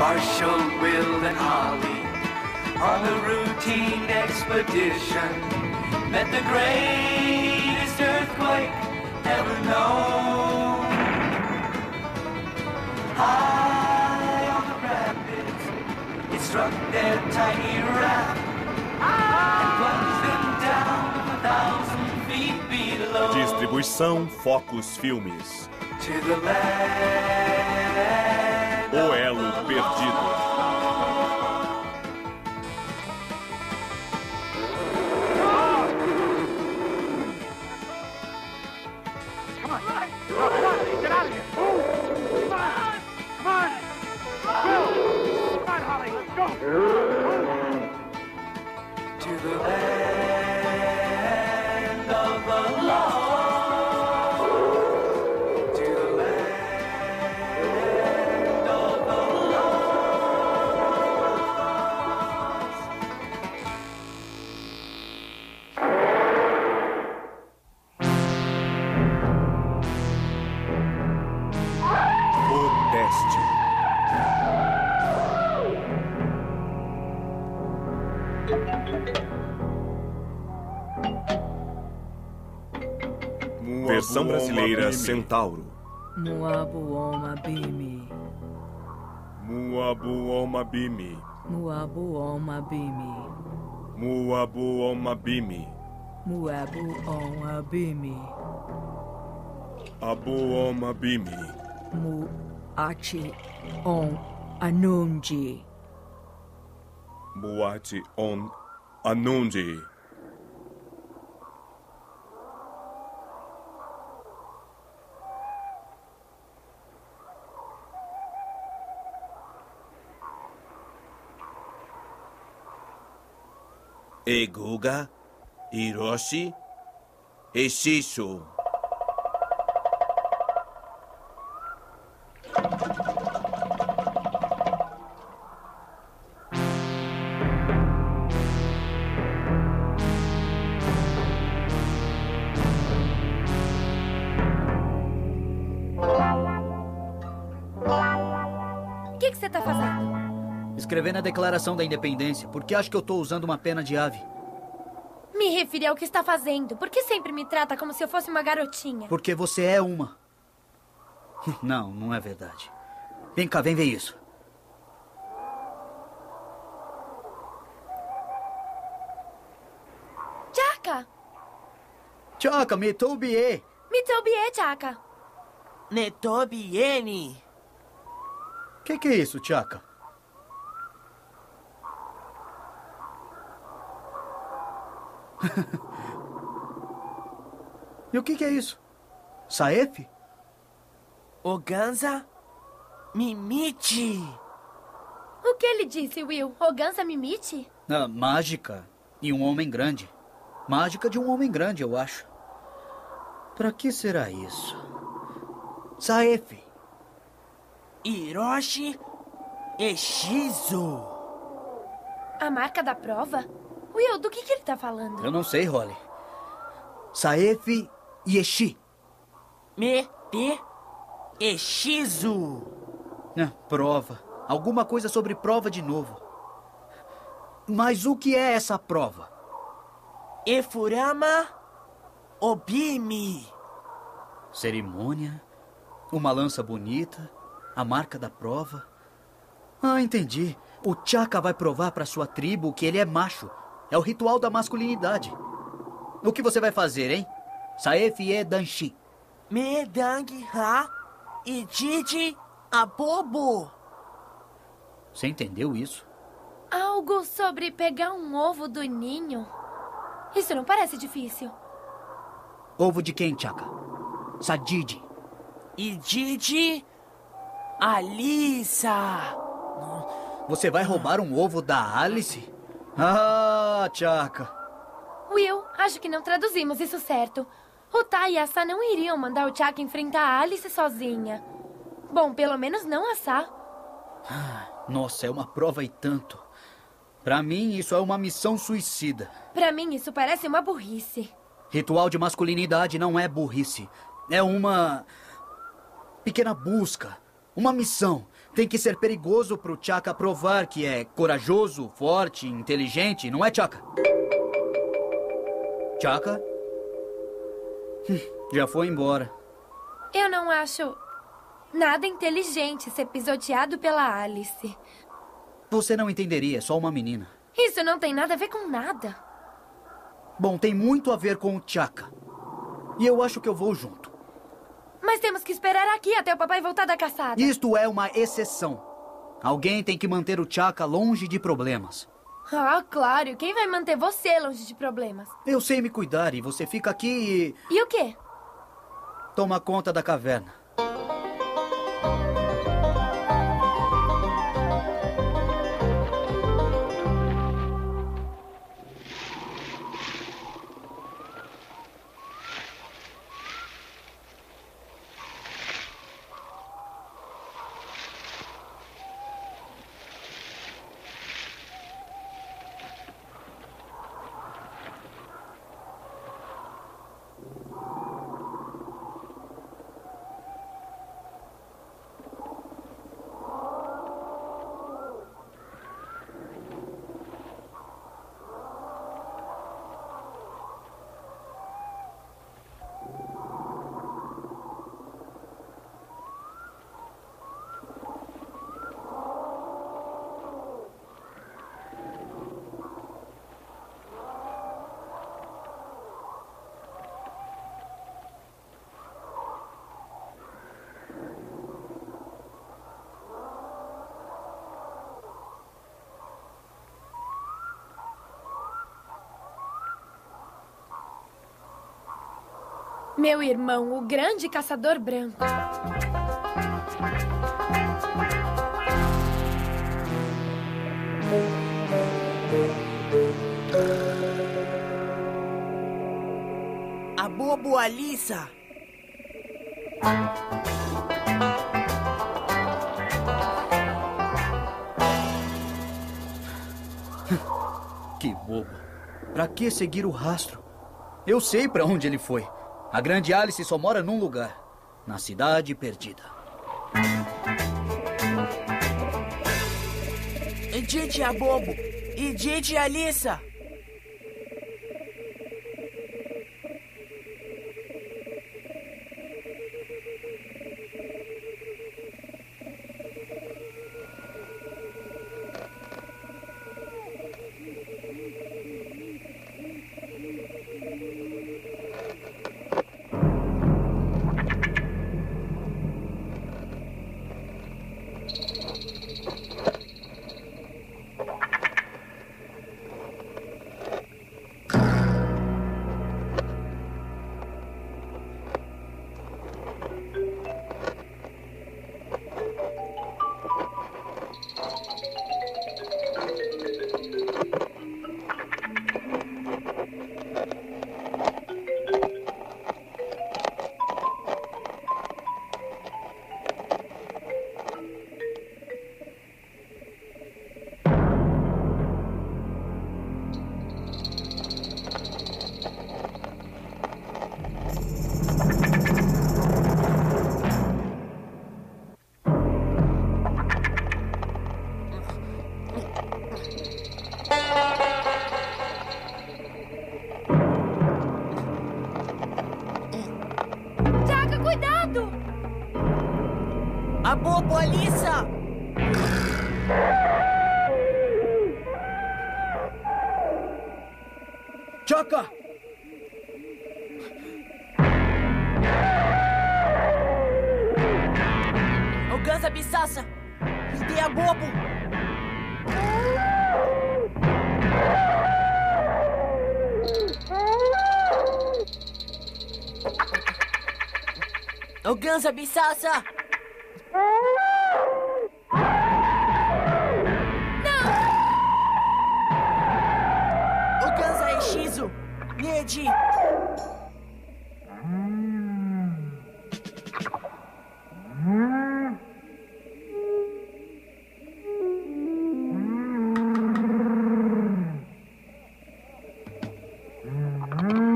Marshall, Will, and Holly on the routine expedition met the greatest earthquake ever known. High on the rapids, it struck their tiny raft and plunged them down 1,000 feet below. Distribuição Focus Filmes. To the land O Elo Perdido. to the land of the lost, to the land of the lost. O Teste. Versão brasileira Centauro. Muabuomabimi. Muabuomabimi. Muabuomabimi. Muabuomabimi. Muabuomabimi. Abuomabimi. Muati on Anunji. Muati on Anundi. Eguga, Hiroshi, Eshisho. O que você tá fazendo? Escrevendo a Declaração da Independência. Por que acha que eu tô usando uma pena de ave? Me referi ao que está fazendo. Por que sempre me trata como se eu fosse uma garotinha? Porque você é uma. Não, não é verdade. Vem cá, vem ver isso. Chaka! Chaka, me toubie. Me toubie, Chaka. Netobiene. Que é isso, Chaka? E o que é isso? Saef? Oganza Mimite. O que ele disse, Will? Oganza Mimite? Mágica e um homem grande. Mágica de um homem grande, eu acho. Pra que será isso? Saef. Hiroshi Eshizo. A marca da prova? Will, do que ele tá falando? Eu não sei, Holly. Saef Yeshi. Me te Eshizo. Prova. Alguma coisa sobre prova de novo. Mas o que é essa prova? Efurama Obimi. Cerimônia, uma lança bonita, a marca da prova. Entendi. O Chaka vai provar para sua tribo que ele é macho. É o ritual da masculinidade. O que você vai fazer, hein? Saef e Danshi. Medang Ha e Didi Abobo. Você entendeu isso? Algo sobre pegar um ovo do ninho? Isso não parece difícil. Ovo de quem, Chaka? Sadidi. E Didi Alissa. Você vai roubar um ovo da Alice? Chaka. Will, acho que não traduzimos isso certo. O Tai e a Sa não iriam mandar o Chaka enfrentar a Alice sozinha. Bom, pelo menos não a Sa. Nossa, é uma prova e tanto. Pra mim, isso é uma missão suicida. Pra mim, isso parece uma burrice. Ritual de masculinidade não é burrice. É uma pequena busca Uma missão. Tem que ser perigoso pro Chaka provar que é corajoso, forte, inteligente, não é, Chaka? Chaka? Já foi embora. Eu não acho nada inteligente ser pisoteado pela Alice. Você não entenderia, é só uma menina. Isso não tem nada a ver com nada. Bom, tem muito a ver com o Chaka. E eu acho que eu vou junto. Mas temos que esperar aqui até o papai voltar da caçada. Isto é uma exceção. Alguém tem que manter o Chaka longe de problemas. Ah, claro. Quem vai manter você longe de problemas? Eu sei me cuidar e você fica aqui E o quê? e toma conta da caverna. Meu irmão, o grande caçador branco. A Bobo Alissa. Que bobo. Pra que seguir o rastro? Eu sei pra onde ele foi. A grande Alice só mora num lugar. Na cidade perdida. Didi a Bobo e Didi Alissa. Chaka, cuidado! A Bobo Alissa. Chaka! O Gansa Bissassa. E dê a Bobo. O Gansa Bissassa. O Gansa Exizo. Nedi.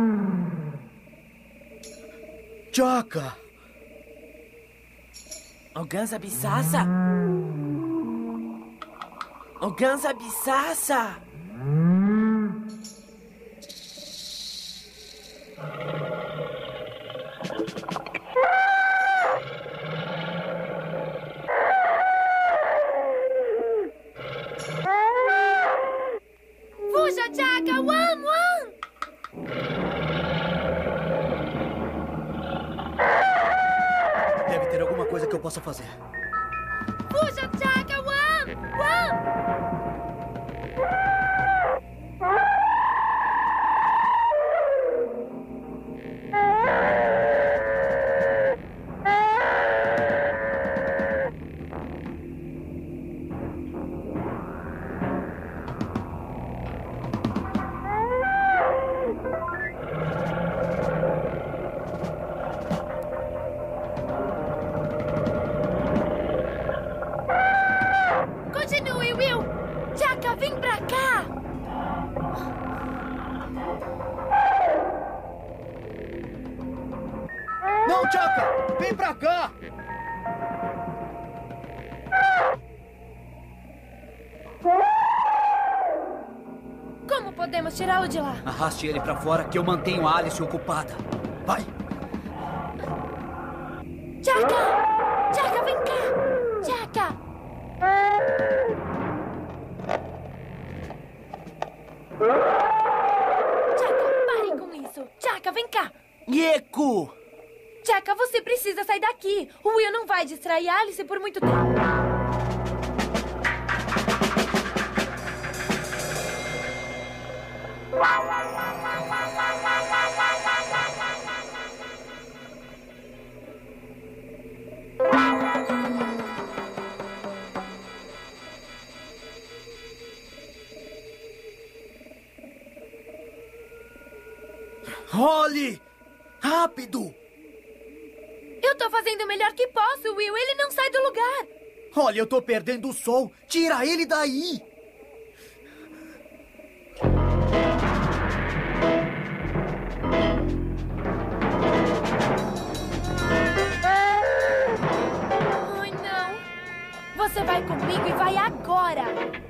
Chaka! Organza Bissassa? Organza Bissassa? Fuja, Chaka! Wan, Wan! Deve ter alguma coisa que eu possa fazer. Fuja, Chaka! Wan, Wan! Continue, Will! Chaka, vem pra cá! Não, Chaka! Vem pra cá! Como podemos tirá-lo de lá? Arraste ele pra fora que eu mantenho a Alice ocupada. Vai! Chaka! Chaka, vem cá! Chaka! Chaka, pare com isso! Chaka, vem cá! Yeku! Chaka, você precisa sair daqui! O Will não vai distrair a Alice por muito tempo. Holly! Rápido! Eu tô fazendo o melhor que posso, Will. Ele não sai do lugar. Olha, eu tô perdendo o sol. Tira ele daí! Ai, não. Você vai comigo e vai agora.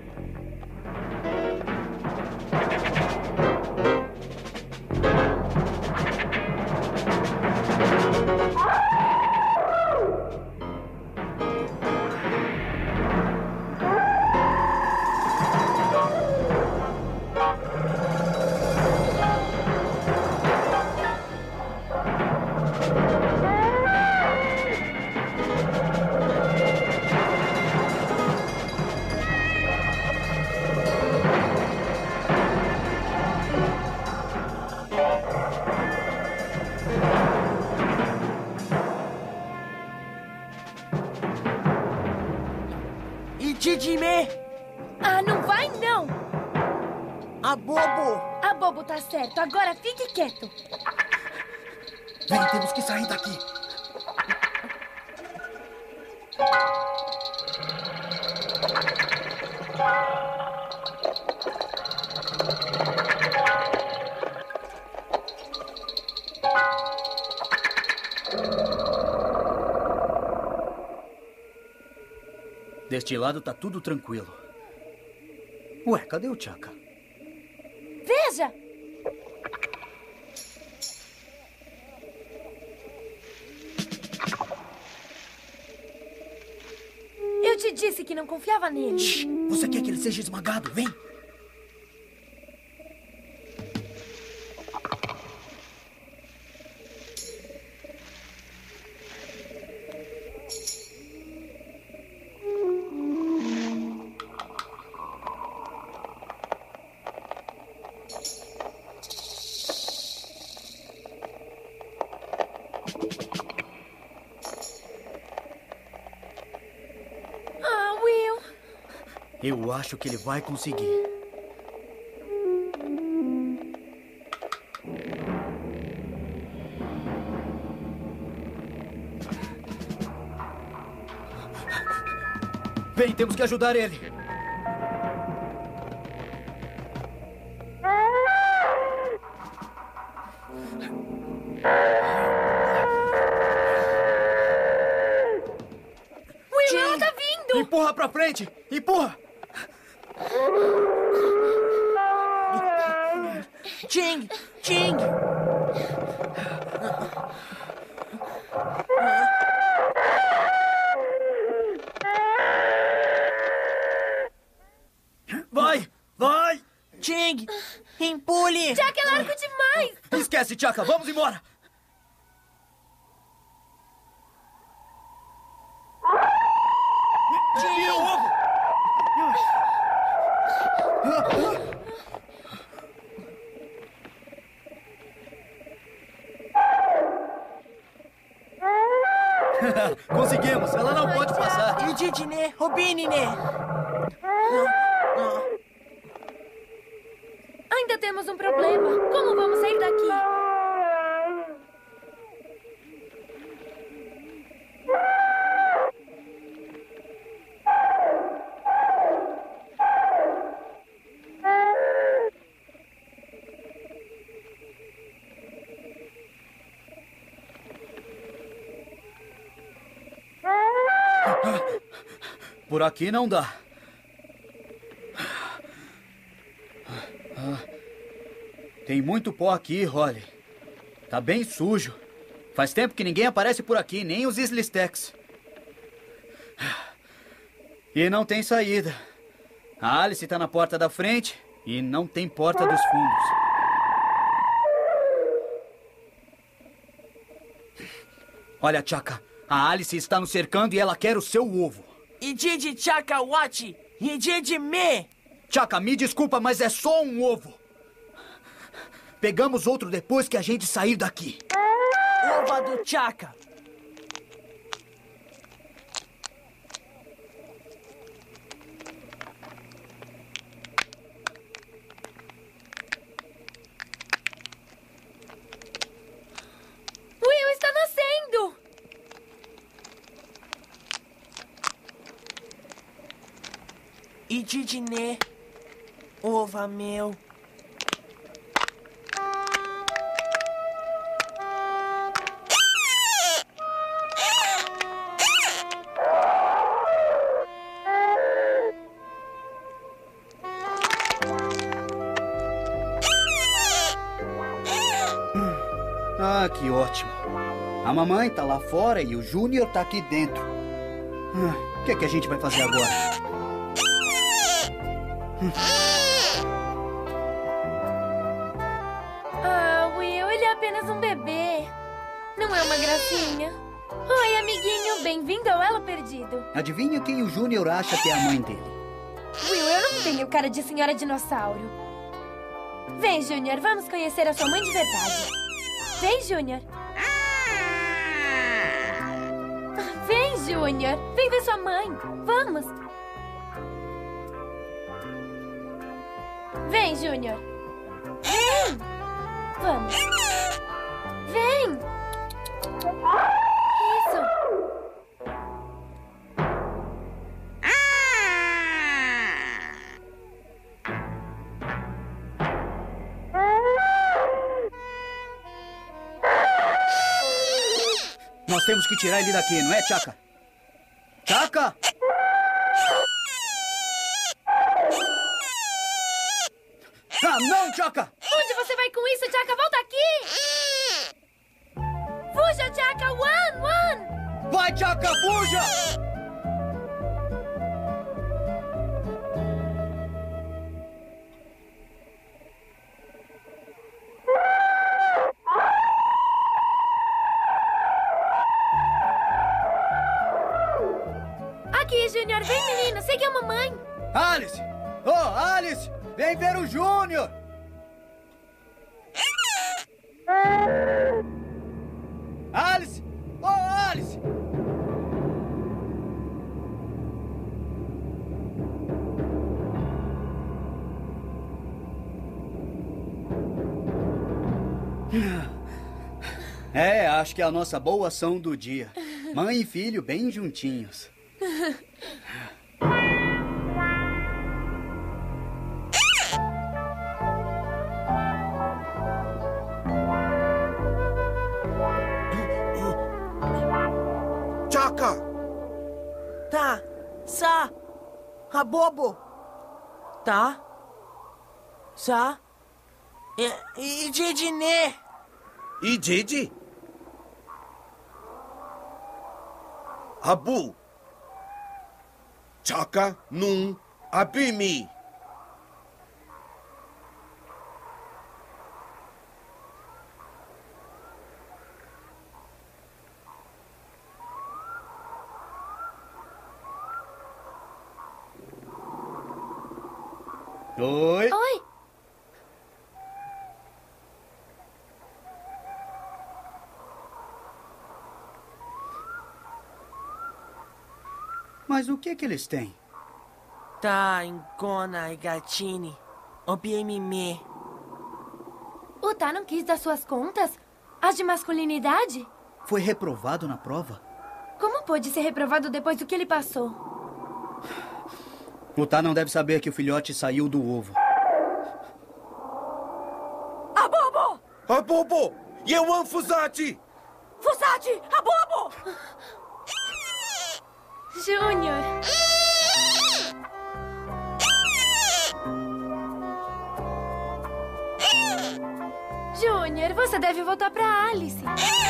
E Didime! Ah, não vai não. A Bobo! A Bobo tá certo. Agora fique quieto. Vem, temos que sair daqui. Deste lado tá tudo tranquilo. Ué, cadê o Chaka? Veja! Eu te disse que não confiava nele. Shhh, você quer que ele seja esmagado? Vem! Ah, Will. Eu acho que ele vai conseguir. Vem, temos que ajudar ele. Will, ela tá vindo! Empurra pra frente! Empurra! Ching! Ching! Vai! Vai! Ching! Empule! Chuck, é largo demais! Esquece, Chaka! Vamos embora! Tira o ovo! Conseguimos! Ela não pode passar! Ididine! Robinine! Ainda temos um problema. Como vamos sair daqui? Por aqui não dá. Tem muito pó aqui, Holly. Tá bem sujo. Faz tempo que ninguém aparece por aqui, nem os Slistex. E não tem saída. A Alice tá na porta da frente e não tem porta dos fundos. Olha, Chaka, a Alice está nos cercando e ela quer o seu ovo. Ididi Chaka Wachi! Ididi Me! Chaka, me desculpa, mas é só um ovo. Pegamos outro depois que a gente sair daqui. Ova do Chaka! Will está nascendo! Ididine! Ova meu! Ah, que ótimo. A mamãe tá lá fora e o Júnior tá aqui dentro. O que é que a gente vai fazer agora? Ah, Will, ele é apenas um bebê. Não é uma gracinha. Oi, amiguinho. Bem-vindo ao Elo Perdido. Adivinha quem o Júnior acha que é a mãe dele? Will, eu não tenho cara de senhora dinossauro. Vem, Júnior, vamos conhecer a sua mãe de verdade. Vem, Júnior. Vem, Júnior. Vem ver sua mãe. Vamos. Vem, Júnior. Vem. Vamos. Vem. Isso. Nós temos que tirar ele daqui, não é, Chaka? Chaka! Ah, não, Chaka! Onde você vai com isso, Chaka? Volta aqui! Fuja, Chaka! One! Vai, Chaka, fuja! Aqui, Júnior. Vem, menino. Segue a mamãe. Alice! Oh, Alice! Vem ver o Júnior! Alice! Oh, Alice! É, acho que é a nossa boa ação do dia. Mãe e filho bem juntinhos. Chaka! Tá. Sa. Abobo. Tá. Sa. E Didine. E Didi? Abu. Chaka num abimi. Oi. Oi. Mas o que eles têm? Tá, Ngona e Gatini. Obiemime. O Tá não quis dar suas contas? As de masculinidade? Foi reprovado na prova? Como pôde ser reprovado depois do que ele passou? O Tá não deve saber que o filhote saiu do ovo. Abobo! Abobo! Yewan Fusati! Fusati! Abobo! Júnior! Júnior, você deve voltar pra Alice.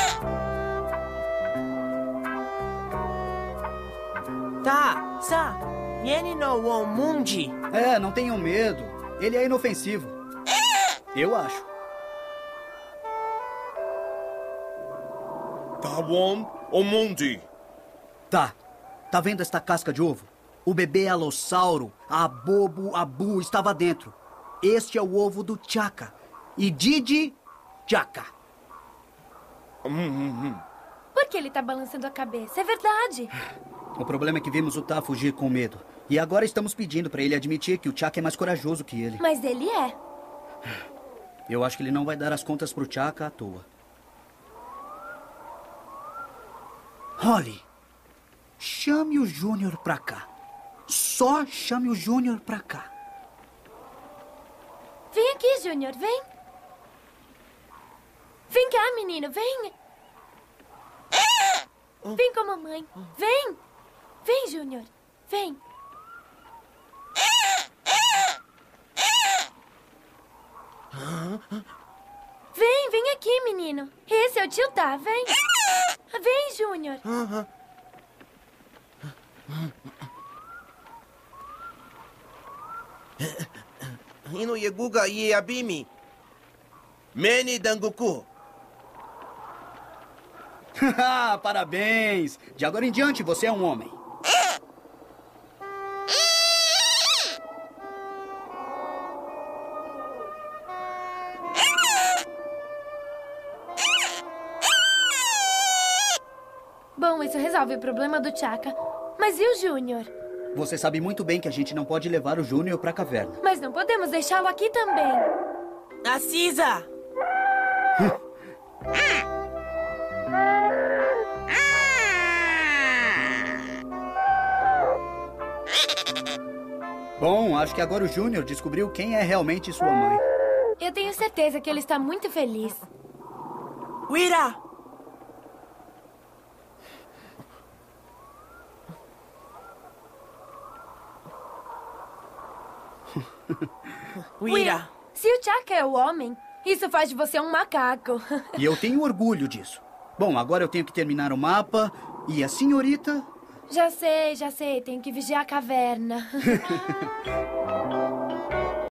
Tá, Sa. Vieni no Womundi. Não tenham medo. Ele é inofensivo. Eu acho. Tawon Omundi. Tá vendo esta casca de ovo? O bebê alossauro, Abobo Abu, estava dentro. Este é o ovo do Chaka. E Didi Chaka. Por que ele tá balançando a cabeça? É verdade. O problema é que vimos o Tá fugir com medo. E agora estamos pedindo para ele admitir que o Chaka é mais corajoso que ele. Mas ele é. Eu acho que ele não vai dar as contas pro Chaka à toa. Holly, chame o Júnior pra cá. Só chame o Júnior pra cá. Vem aqui, Júnior, vem. Vem cá, menino, vem. Vem com a mamãe. Vem. Vem, Júnior. Vem. Vem aqui, menino. Esse é o tio Tá, vem. Vem, Júnior. Hino Yeguga e Abimi. Meni Danguku. Parabéns! De agora em diante, você é um homem. Bom, isso resolve o problema do Chaka. Mas e o Júnior? Você sabe muito bem que a gente não pode levar o Júnior pra caverna. Mas não podemos deixá-lo aqui também. Assisa! Bom, acho que agora o Júnior descobriu quem é realmente sua mãe. Eu tenho certeza que ele está muito feliz. Wira! Wira! Se o Chaka é o homem, isso faz de você um macaco. E eu tenho orgulho disso. Bom, agora eu tenho que terminar o mapa. E a senhorita? Já sei. Tenho que vigiar a caverna.